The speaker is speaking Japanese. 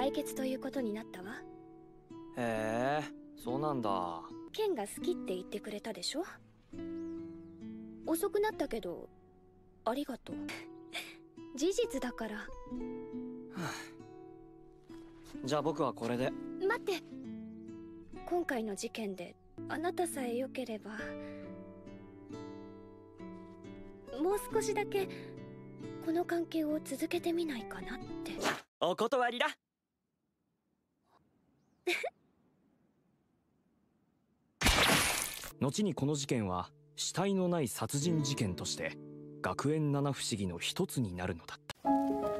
解決ということになったわ。 へえ、そうなんだ。 ケンが好きって言ってくれたでしょ。遅くなったけどありがとう。事実だから。 じゃあ僕はこれで。 待って、今回の事件であなたさえ良ければもう少しだけこの関係を続けてみないかなって。 お断りだ。後にこの事件は死体のない殺人事件として学園七不思議の一つになるのだった。